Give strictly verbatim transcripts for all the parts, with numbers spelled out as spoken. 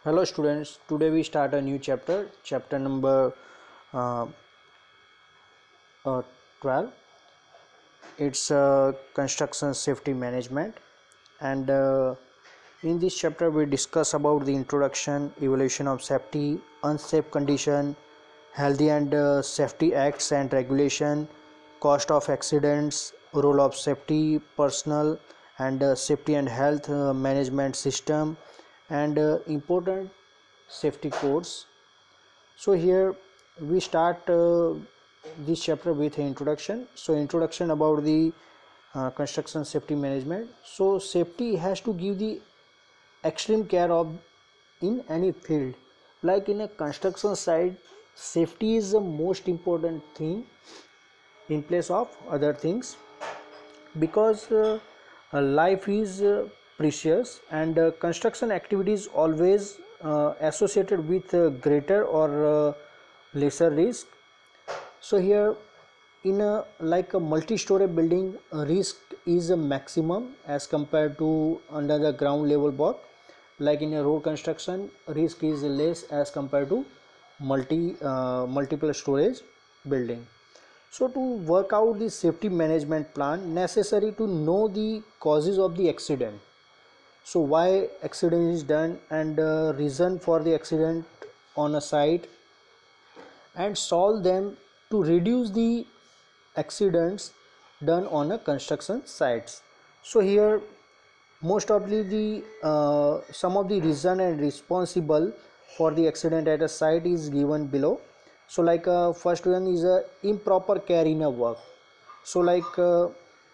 Hello students, today we start a new chapter, chapter number uh, uh, twelve. It's uh, construction safety management, and uh, in this chapter we discuss about the introduction, evaluation of safety, unsafe condition, healthy and uh, safety acts and regulation, cost of accidents, role of safety personnel, and uh, safety and health uh, management system, and uh, important safety codes. So here we start uh, this chapter with an introduction. So introduction about the uh, construction safety management. So safety has to give the extreme care of in any field. Like in a construction site, safety is the most important thing in place of other things, because uh, uh, life is uh, precious, and uh, construction activities always uh, associated with uh, greater or uh, lesser risk. So here in a like a multi-story building, uh, risk is a maximum as compared to under the ground level work. Like in a road construction, risk is less as compared to multi uh, multiple storage building. So to work out the safety management plan, necessary to know the causes of the accident. So why accident is done, and uh, reason for the accident on a site, and solve them to reduce the accidents done on a construction sites. So here most of the, the uh, some of the reason and responsible for the accident at a site is given below. So like uh, first one is a improper care in a work. So like uh,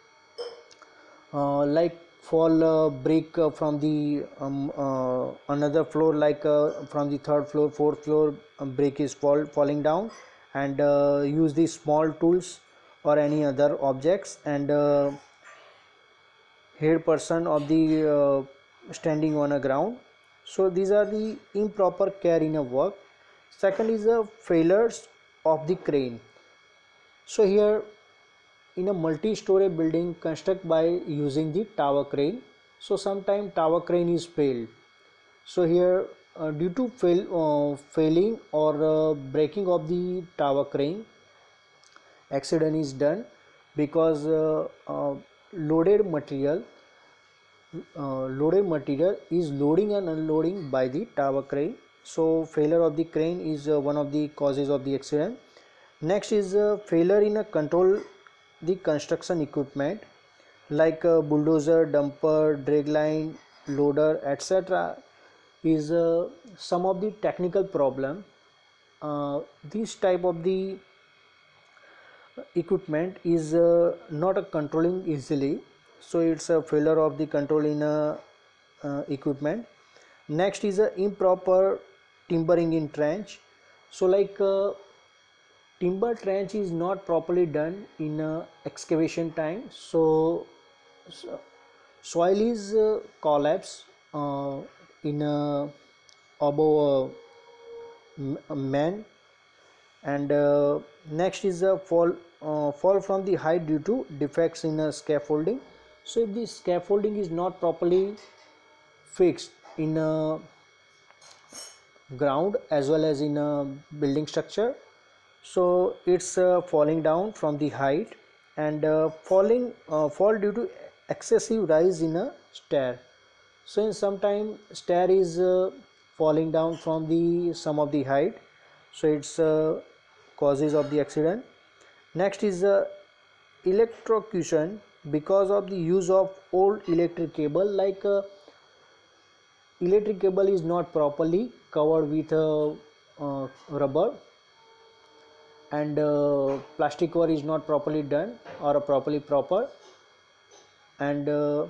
uh, like fall uh, break uh, from the um, uh, another floor, like uh, from the third floor fourth floor, um, break is fall falling down, and uh, use the small tools or any other objects, and uh, head person of the uh, standing on a ground. So these are the improper care in a work. Second is the failures of the crane. So here in a multi-story building construct by using the tower crane, so sometime tower crane is failed. So here uh, due to fail uh, failing or uh, breaking of the tower crane, accident is done, because uh, uh, loaded material uh, loaded material is loading and unloading by the tower crane. So failure of the crane is uh, one of the causes of the accident. Next is uh, failure in a control the construction equipment, like uh, bulldozer, dumper, drag line, loader, etc. is uh, some of the technical problem. Uh, this type of the equipment is uh, not a controlling easily, so it's a failure of the control in a uh, equipment. Next is a improper timbering in trench. So like uh, timber trench is not properly done in uh, excavation time, so, so soil is uh, collapse uh, in uh, above a man. And uh, next is a fall uh, fall from the height due to defects in a scaffolding. So if the scaffolding is not properly fixed in a ground as well as in a building structure, so it's uh, falling down from the height, and uh, falling uh, fall due to excessive rise in a stair. So in some time stair is uh, falling down from the some of the height, so it's uh, causes of the accident. Next is uh, electrocution, because of the use of old electric cable, like uh, electric cable is not properly covered with uh, uh, rubber, and uh, plastic cover is not properly done or properly proper, and uh,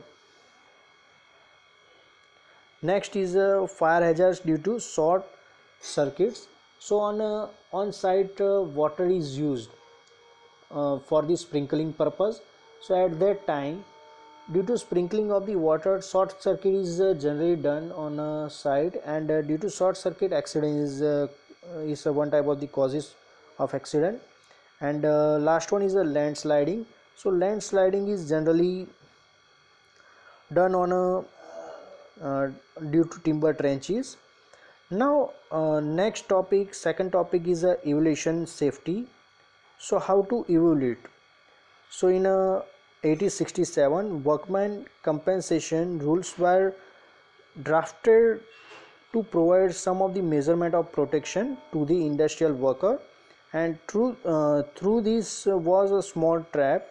next is uh, fire hazards due to short circuits. So on uh, on site uh, water is used uh, for the sprinkling purpose. So at that time, due to sprinkling of the water, short circuit is uh, generally done on a site, and uh, due to short circuit, accident is uh, is uh, one type of the causes of accident. And uh, last one is a landsliding. So landsliding is generally done on a uh, due to timber trenches. Now uh, next topic, second topic is uh, evaluation safety. So how to evaluate? So in uh, eighteen sixty-seven, workman compensation rules were drafted to provide some of the measurement of protection to the industrial worker, and through uh, through this was a small trap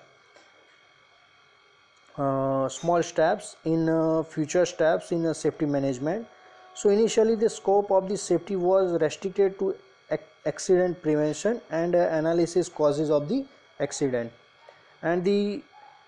uh, small steps in uh, future steps in uh, safety management. So initially the scope of the safety was restricted to ac accident prevention and uh, analysis causes of the accident, and the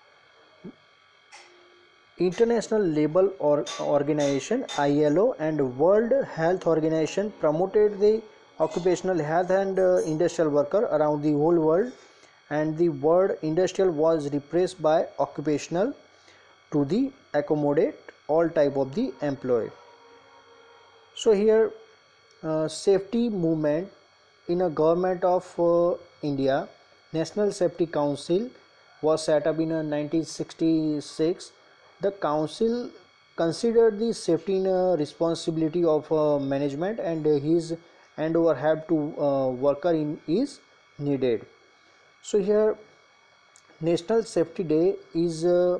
International Labour or Organization I L O and World Health Organization promoted the occupational health and uh, industrial worker around the whole world, and the word industrial was replaced by occupational to the accommodate all type of the employee. So here uh, safety movement in a government of uh, India, National Safety Council was set up in uh, nineteen sixty-six. The council considered the safety in a responsibility of uh, management, and uh, his handover help to uh, worker in is needed. So here National Safety Day is uh,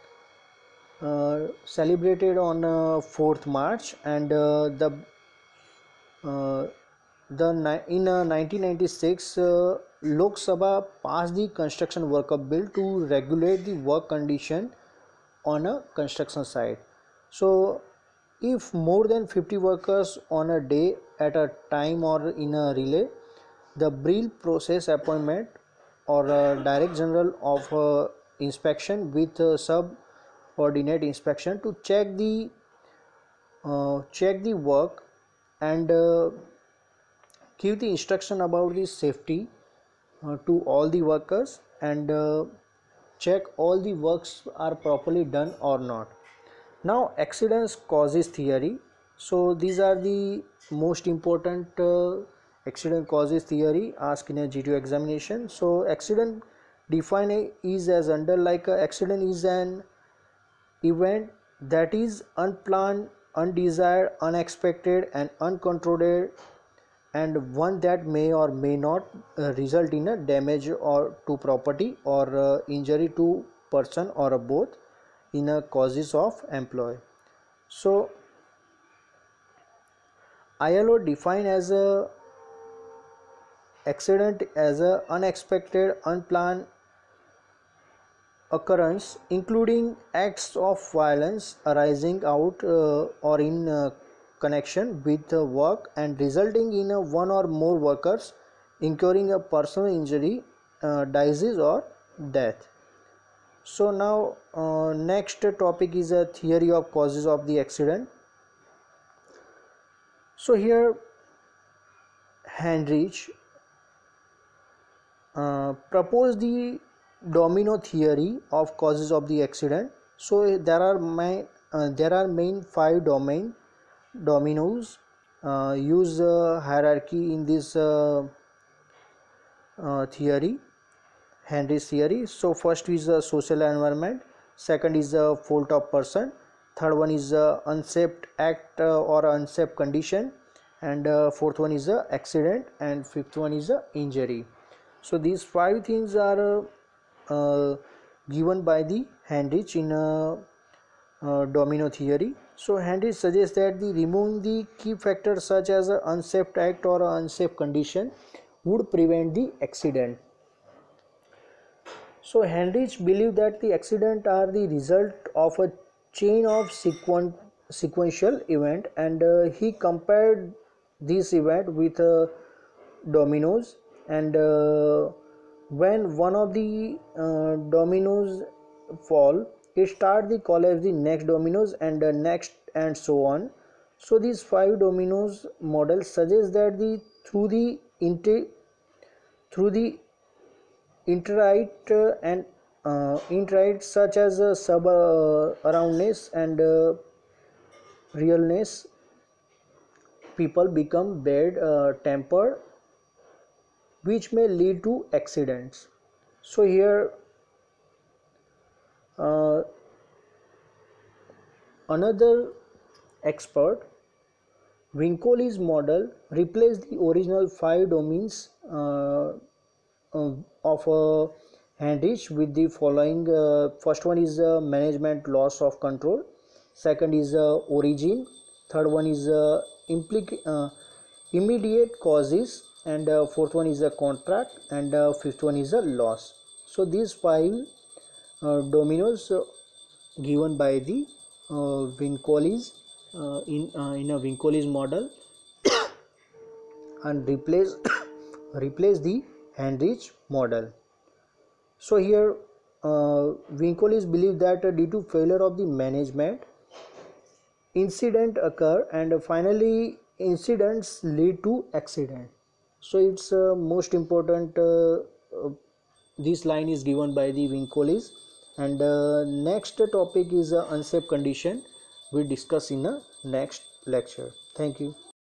uh, celebrated on uh, fourth March, and uh, the uh, the in uh, nineteen ninety-six uh, Lok Sabha passed the construction worker bill to regulate the work condition on a construction site. So if more than fifty workers on a day at a time or in a relay, the bill process appointment or a direct general of uh, inspection with uh, subordinate inspection to check the uh, check the work and uh, give the instruction about the safety uh, to all the workers, and uh, check all the works are properly done or not. Now accidents causes theory. So these are the most important uh, accident causes theory asked in a G two examination. So accident defined is as under like a accident is an event that is unplanned, undesired, unexpected and uncontrolled, and one that may or may not uh, result in a damage or to property or uh, injury to person or a both in a causes of employee. So I L O defined as a accident as a unexpected, unplanned occurrence including acts of violence arising out uh, or in uh, connection with uh, work and resulting in uh, one or more workers incurring a personal injury, uh, disease or death. So now uh, next topic is a theory of causes of the accident. So here Heinrich uh, proposed the domino theory of causes of the accident. So there are my uh, there are main five domain dominoes. Uh, use uh, hierarchy in this uh, uh, theory, Henry's theory. So first is the social environment, second is the fault of person, third one is the unsafe act uh, or unsafe condition, and uh, fourth one is the accident, and fifth one is the injury. So these five things are uh, uh, given by the Heinrich in a uh, domino theory. So Heinrich suggests that the removing the key factors such as an unsafe act or an unsafe condition would prevent the accident. So Heinrich believed that the accident are the result of a chain of sequen sequential event, and uh, he compared this event with uh, dominoes, and uh, when one of the uh, dominoes fall, it start the collapse the next dominoes and the next and so on. So these five dominoes model suggests that the through the inter through the interite uh, and uh, interite such as uh, sub uh, aroundness and uh, realness, people become bad uh, tempered, which may lead to accidents. So here uh, another expert Vincolis model replaced the original five domains uh, uh, of uh, Heinrich with the following. Uh, first one is uh, management loss of control, second is uh, origin, third one is uh, implic uh, immediate causes, and uh, fourth one is a contract, and uh, fifth one is a loss. So these five uh, dominoes uh, given by the uh, Vincolis uh, in uh, in a Vincolis model and replace replace the Heinrich model. So here uh, Vincolis believe that uh, due to failure of the management, incident occur, and finally incidents lead to accident. So it's uh, most important. Uh, uh, this line is given by the Vincolis, and uh, next topic is uh, unsafe condition. We discuss in the next lecture. Thank you.